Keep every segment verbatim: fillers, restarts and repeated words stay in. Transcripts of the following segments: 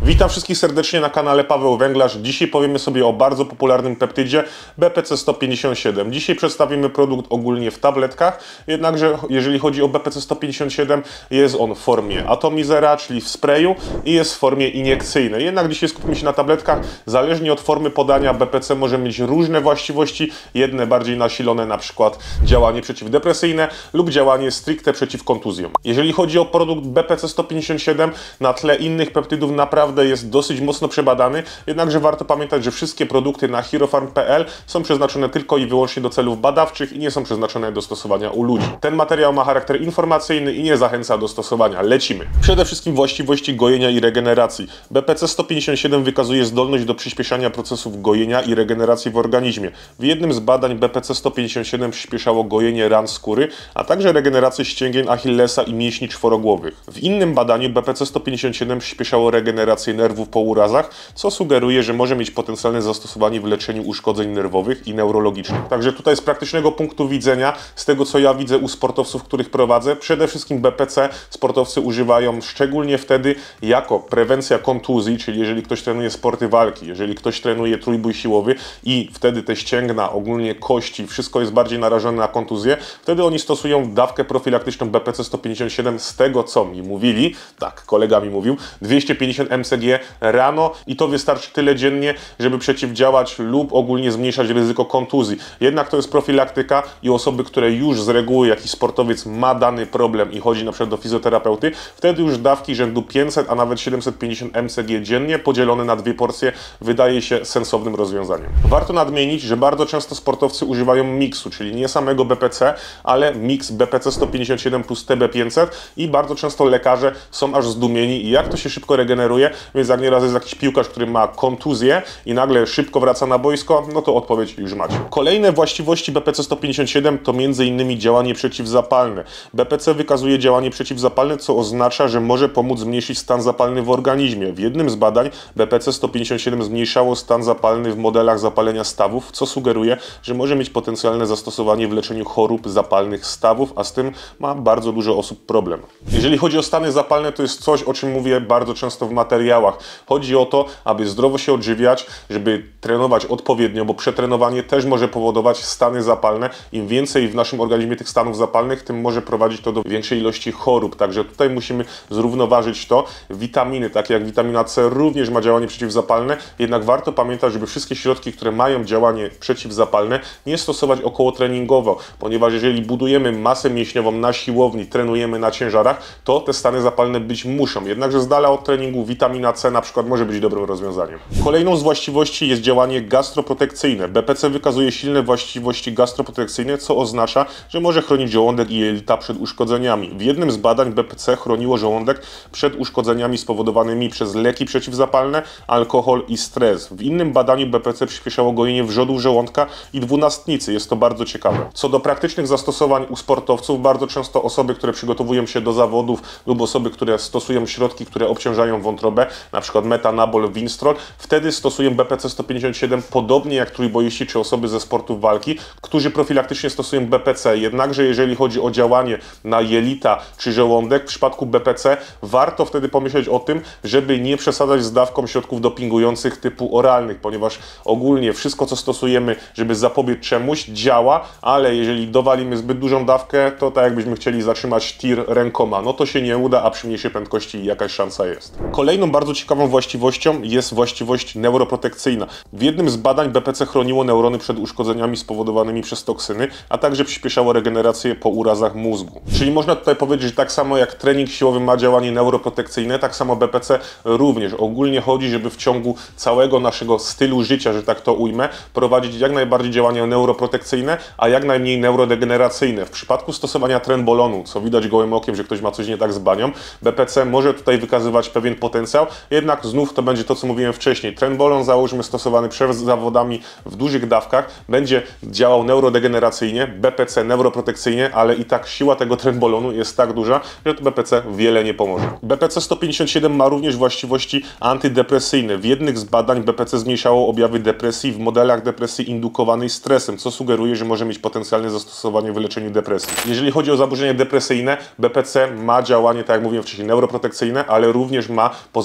Witam wszystkich serdecznie na kanale Paweł Węglarz. Dzisiaj powiemy sobie o bardzo popularnym peptydzie B P C sto pięćdziesiąt siedem. Dzisiaj przedstawimy produkt ogólnie w tabletkach, jednakże jeżeli chodzi o B P C sto pięćdziesiąt siedem, jest on w formie atomizera, czyli w sprayu, i jest w formie iniekcyjnej. Jednak dzisiaj skupimy się na tabletkach. Zależnie od formy podania B P C może mieć różne właściwości, jedne bardziej nasilone, na przykład działanie przeciwdepresyjne lub działanie stricte przeciw kontuzjom. Jeżeli chodzi o produkt B P C sto pięćdziesiąt siedem, na tle innych peptydów naprawdę jest dosyć mocno przebadany, jednakże warto pamiętać, że wszystkie produkty na herofarm kropka p l są przeznaczone tylko i wyłącznie do celów badawczych i nie są przeznaczone do stosowania u ludzi. Ten materiał ma charakter informacyjny i nie zachęca do stosowania. Lecimy. Przede wszystkim właściwości gojenia i regeneracji. B P C sto pięćdziesiąt siedem wykazuje zdolność do przyspieszania procesów gojenia i regeneracji w organizmie. W jednym z badań B P C sto pięćdziesiąt siedem przyspieszało gojenie ran skóry, a także regenerację ścięgien Achillesa i mięśni czworogłowych. W innym badaniu B P C sto pięćdziesiąt siedem przyspieszało regenerację nerwów po urazach, co sugeruje, że może mieć potencjalne zastosowanie w leczeniu uszkodzeń nerwowych i neurologicznych. Także tutaj z praktycznego punktu widzenia, z tego co ja widzę u sportowców, których prowadzę, przede wszystkim B P C sportowcy używają szczególnie wtedy jako prewencja kontuzji, czyli jeżeli ktoś trenuje sporty walki, jeżeli ktoś trenuje trójbój siłowy i wtedy te ścięgna, ogólnie kości, wszystko jest bardziej narażone na kontuzję, wtedy oni stosują dawkę profilaktyczną B P C sto pięćdziesiąt siedem, z tego co mi mówili, tak, kolega mi mówił, dwieście pięćdziesiąt M C G rano i to wystarczy tyle dziennie, żeby przeciwdziałać lub ogólnie zmniejszać ryzyko kontuzji. Jednak to jest profilaktyka i osoby, które już z reguły jakiś sportowiec ma dany problem i chodzi na przykład do fizjoterapeuty, wtedy już dawki rzędu pięćset, a nawet siedemset pięćdziesiąt M C G dziennie podzielone na dwie porcje wydaje się sensownym rozwiązaniem. Warto nadmienić, że bardzo często sportowcy używają miksu, czyli nie samego B P C, ale miks B P C sto pięćdziesiąt siedem plus T B pięćset i bardzo często lekarze są aż zdumieni, jak to się szybko regeneruje, więc jak nieraz jest jakiś piłkarz, który ma kontuzję i nagle szybko wraca na boisko, no to odpowiedź już macie. Kolejne właściwości B P C sto pięćdziesiąt siedem to między innymi działanie przeciwzapalne. B P C wykazuje działanie przeciwzapalne, co oznacza, że może pomóc zmniejszyć stan zapalny w organizmie. W jednym z badań B P C sto pięćdziesiąt siedem zmniejszało stan zapalny w modelach zapalenia stawów, co sugeruje, że może mieć potencjalne zastosowanie w leczeniu chorób zapalnych stawów, a z tym ma bardzo dużo osób problem. Jeżeli chodzi o stany zapalne, to jest coś, o czym mówię bardzo często w materiałach. Chodzi o to, aby zdrowo się odżywiać, żeby trenować odpowiednio, bo przetrenowanie też może powodować stany zapalne. Im więcej w naszym organizmie tych stanów zapalnych, tym może prowadzić to do większej ilości chorób. Także tutaj musimy zrównoważyć to. Witaminy, takie jak witamina C, również ma działanie przeciwzapalne, jednak warto pamiętać, żeby wszystkie środki, które mają działanie przeciwzapalne, nie stosować okołotreningowo, ponieważ jeżeli budujemy masę mięśniową na siłowni, trenujemy na ciężarach, to te stany zapalne być muszą. Jednakże z dala od treningu witamina C na przykład może być dobrym rozwiązaniem. Kolejną z właściwości jest działanie gastroprotekcyjne. B P C wykazuje silne właściwości gastroprotekcyjne, co oznacza, że może chronić żołądek i jelita przed uszkodzeniami. W jednym z badań B P C chroniło żołądek przed uszkodzeniami spowodowanymi przez leki przeciwzapalne, alkohol i stres. W innym badaniu B P C przyspieszało gojenie wrzodów żołądka i dwunastnicy. Jest to bardzo ciekawe. Co do praktycznych zastosowań u sportowców, bardzo często osoby, które przygotowują się do zawodów lub osoby, które stosują środki, które obciążają wątrobę, na przykład metanabol, winstrol, wtedy stosują B P C sto pięćdziesiąt siedem podobnie jak trójboiści czy osoby ze sportów walki, którzy profilaktycznie stosują B P C. Jednakże jeżeli chodzi o działanie na jelita czy żołądek, w przypadku B P C warto wtedy pomyśleć o tym, żeby nie przesadzać z dawką środków dopingujących typu oralnych, ponieważ ogólnie wszystko, co stosujemy, żeby zapobiec czemuś, działa, ale jeżeli dowalimy zbyt dużą dawkę, to tak jakbyśmy chcieli zatrzymać tir rękoma, no to się nie uda, a przy mniejszej prędkości jakaś szansa jest. Kolejną bardzo ciekawą właściwością jest właściwość neuroprotekcyjna. W jednym z badań B P C chroniło neurony przed uszkodzeniami spowodowanymi przez toksyny, a także przyspieszało regenerację po urazach mózgu. Czyli można tutaj powiedzieć, że tak samo jak trening siłowy ma działanie neuroprotekcyjne, tak samo B P C również. Ogólnie chodzi, żeby w ciągu całego naszego stylu życia, że tak to ujmę, prowadzić jak najbardziej działania neuroprotekcyjne, a jak najmniej neurodegeneracyjne. W przypadku stosowania trenbolonu, co widać gołym okiem, że ktoś ma coś nie tak z banią, B P C może tutaj wykazywać pewien potencjał, jednak znów to będzie to, co mówiłem wcześniej. Trenbolon, załóżmy, stosowany przed zawodami w dużych dawkach, będzie działał neurodegeneracyjnie, B P C neuroprotekcyjnie, ale i tak siła tego trenbolonu jest tak duża, że to B P C wiele nie pomoże. B P C sto pięćdziesiąt siedem ma również właściwości antydepresyjne. W jednych z badań B P C zmniejszało objawy depresji w modelach depresji indukowanej stresem, co sugeruje, że może mieć potencjalne zastosowanie w leczeniu depresji. Jeżeli chodzi o zaburzenia depresyjne, B P C ma działanie, tak jak mówiłem wcześniej, neuroprotekcyjne, ale również ma pozytywne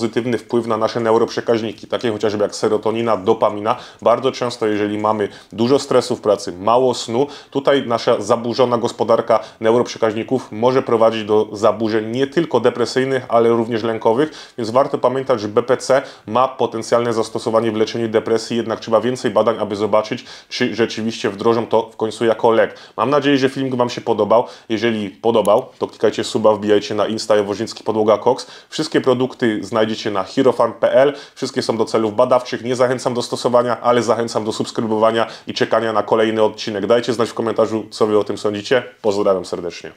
pozytywny wpływ na nasze neuroprzekaźniki, takie chociażby jak serotonina, dopamina. Bardzo często, jeżeli mamy dużo stresu w pracy, mało snu, tutaj nasza zaburzona gospodarka neuroprzekaźników może prowadzić do zaburzeń nie tylko depresyjnych, ale również lękowych, więc warto pamiętać, że B P C ma potencjalne zastosowanie w leczeniu depresji, jednak trzeba więcej badań, aby zobaczyć, czy rzeczywiście wdrożą to w końcu jako lek. Mam nadzieję, że film Wam się podobał. Jeżeli podobał, to klikajcie suba, wbijajcie na Insta Jaworzyński Podłoga Cox. Wszystkie produkty znajdziecie na herofarm kropka p l. Wszystkie są do celów badawczych. Nie zachęcam do stosowania, ale zachęcam do subskrybowania i czekania na kolejny odcinek. Dajcie znać w komentarzu, co Wy o tym sądzicie. Pozdrawiam serdecznie.